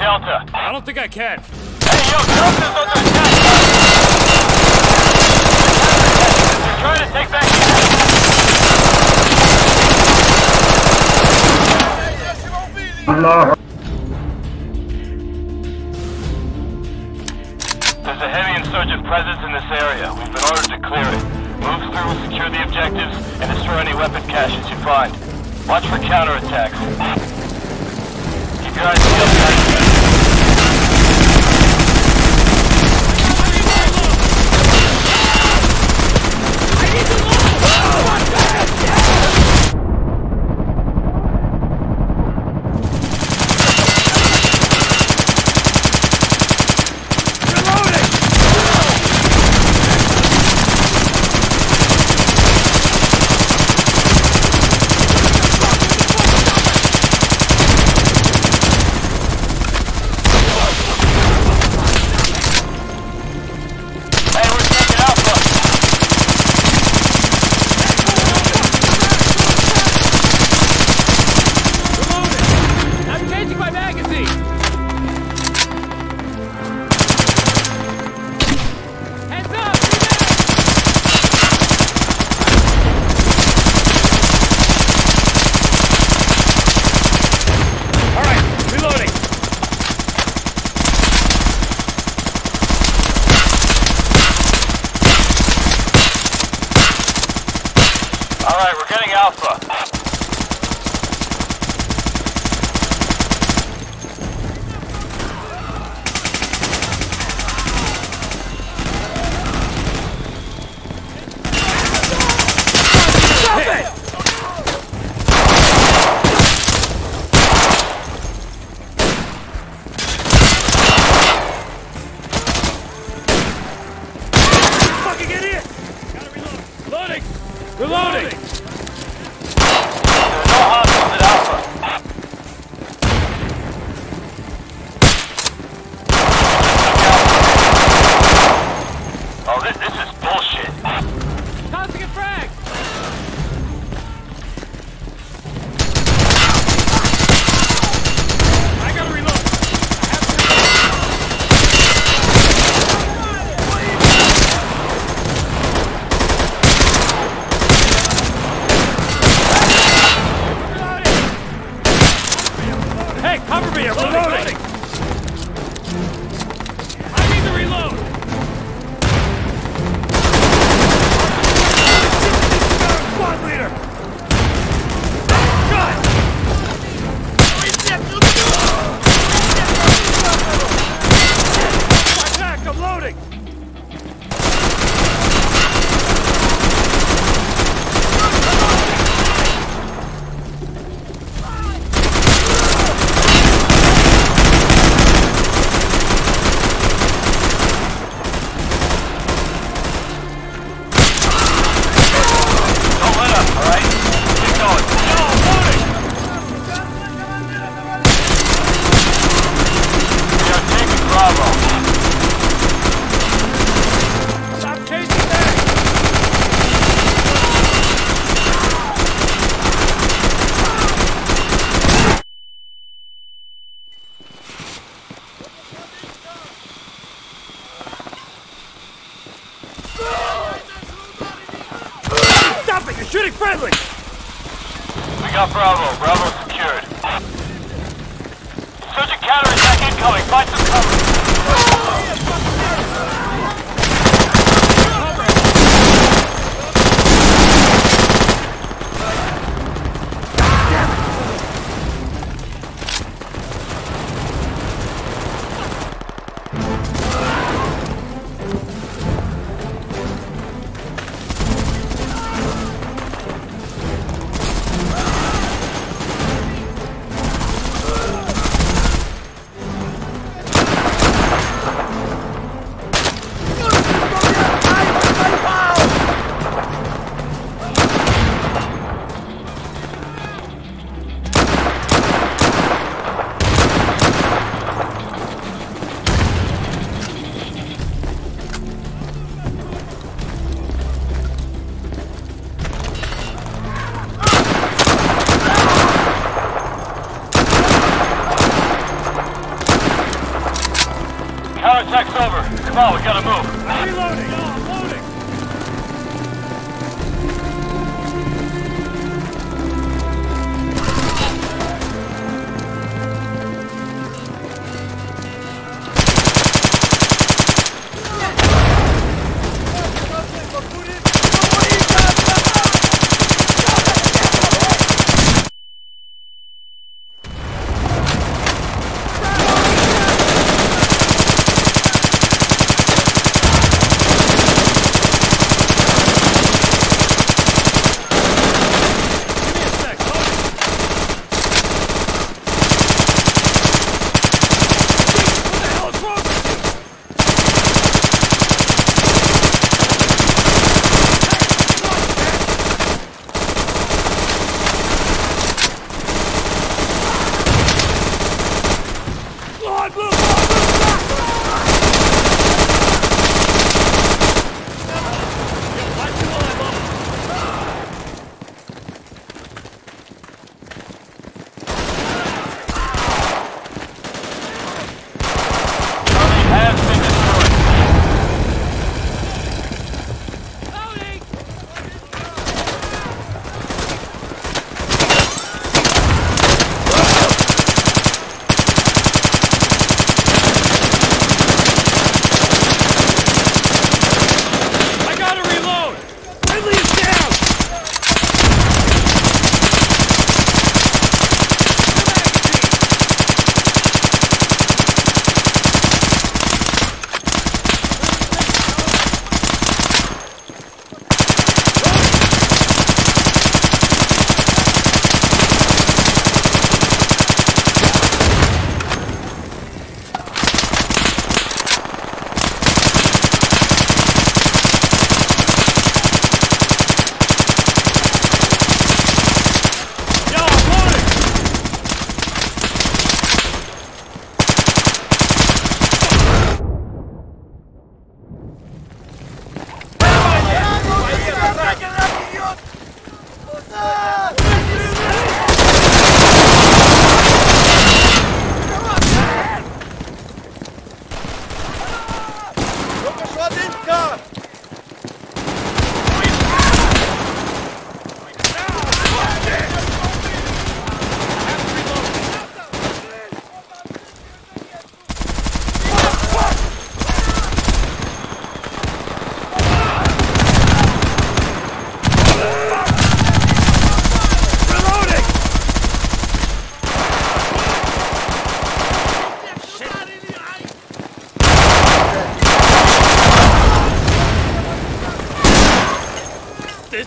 Delta. I don't think I can. Hey, yo, Delta's under attack! They're trying to take back Allah. There's a heavy insurgent presence in this area. We've been ordered to clear it. Move through, secure the objectives, and destroy any weapon caches you find. Watch for counterattacks. Keep your eyes peeled, guys. Alright, we're getting Alpha. Stop it! Fucking idiot! Gotta reload. Loading! Reloading! No hostiles at Alpha. Oh, this is bullshit. Tossing a frag! I gotta reload. Hey, cover me! I'm reloading! I need to reload! Squad leader! God! Attack! I'm loading! You're shooting friendly! We got Bravo. Bravo secured. Insurgent counterattack incoming. Find some cover.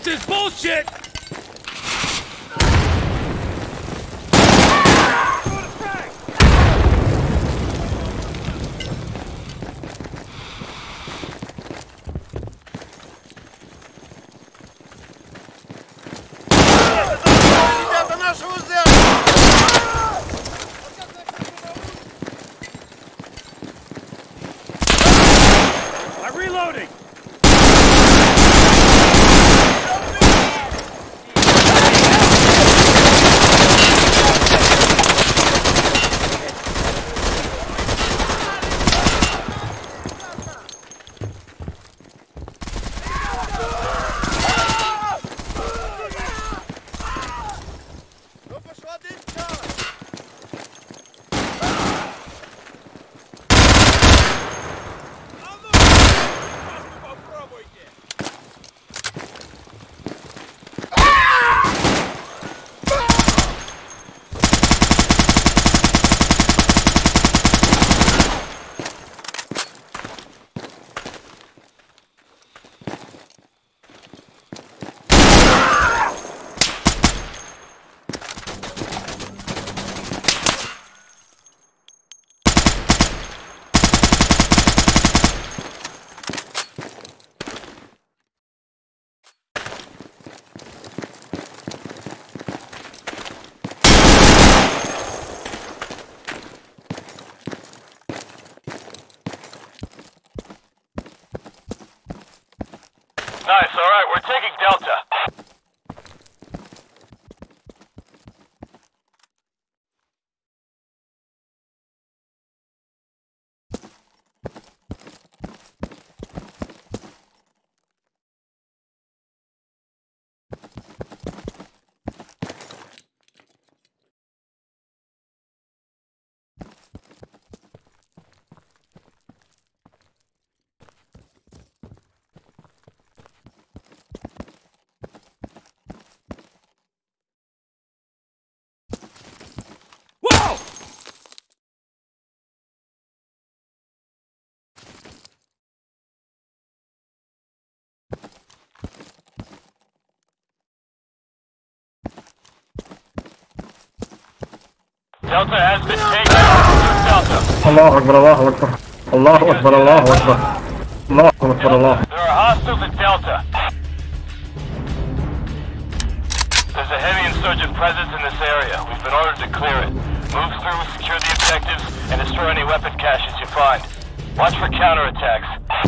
This is bullshit! I'm reloading! Nice, alright, we're taking Delta. Whoa! Delta has been taken. Delta. الله أكبر الله أكبر الله أكبر الله أكبر الله أكبر الله. There are hostiles at Delta. There's a heavy insurgent presence in this area. We've been ordered to clear it. Move through, secure the objectives, and destroy any weapon caches you find. Watch for counterattacks.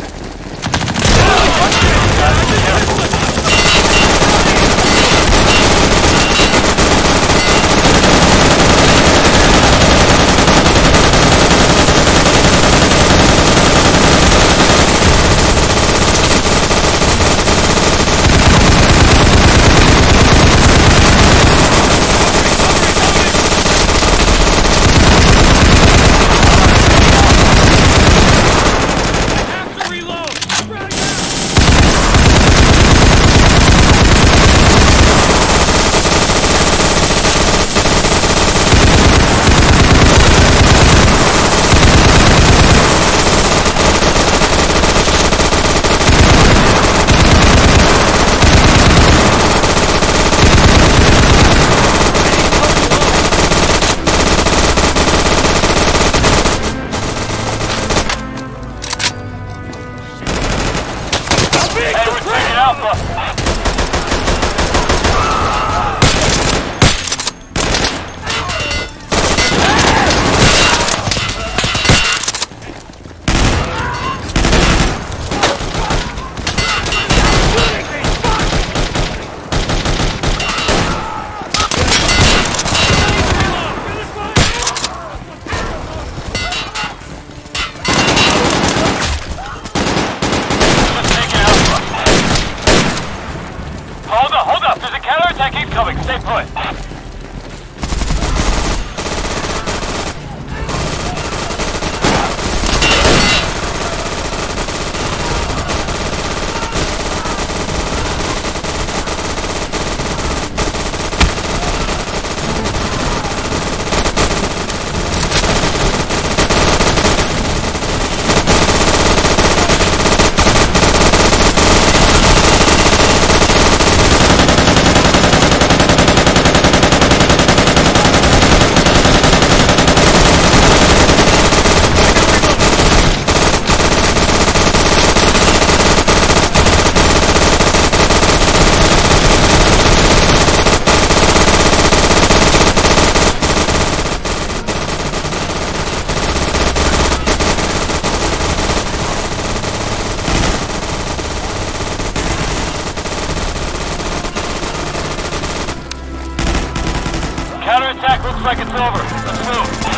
Hold up! There's a counterattack incoming! Stay put! Counterattack looks like it's over. Let's move.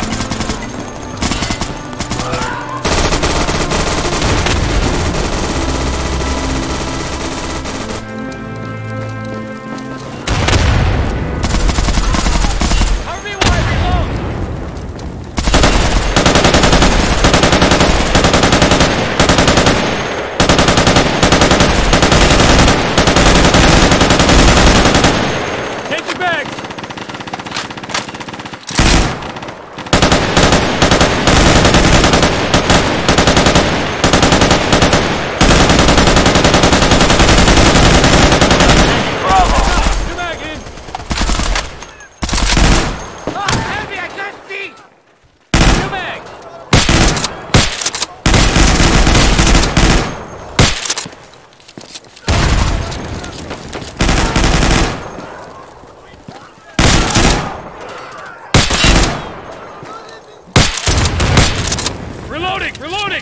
Reloading!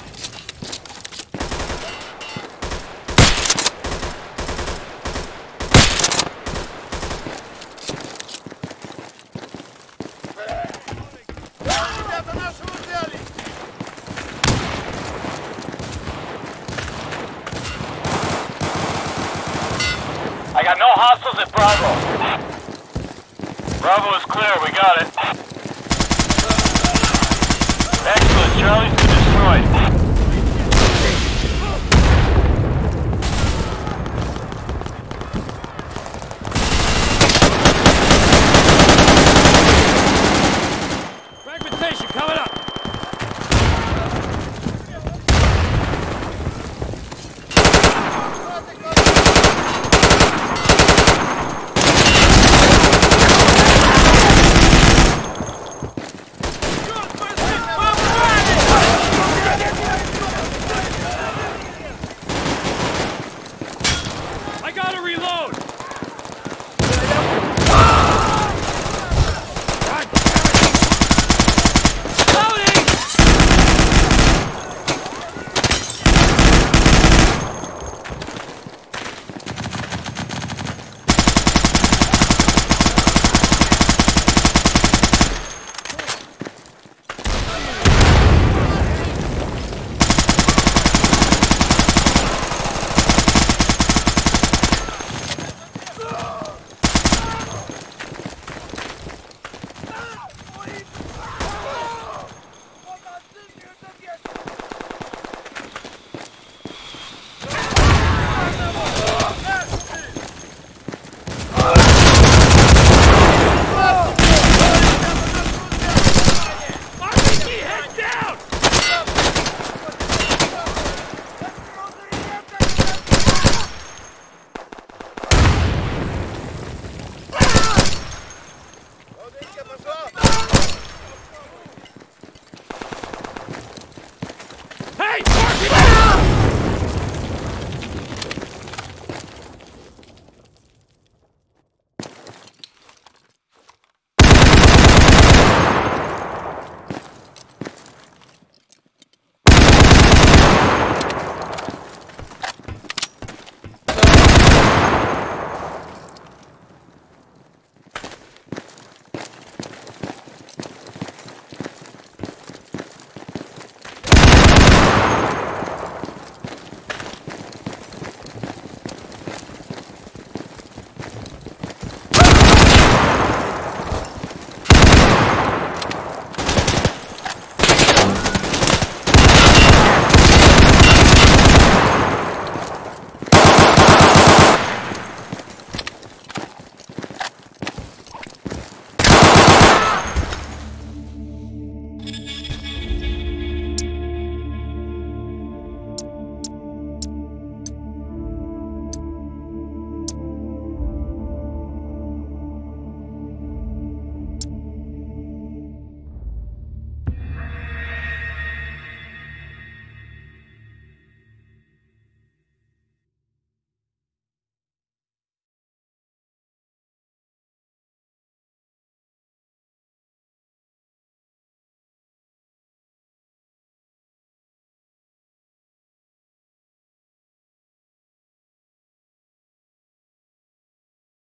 I got no hostiles at Bravo. Bravo is clear, we got it. Excellent, Charlie.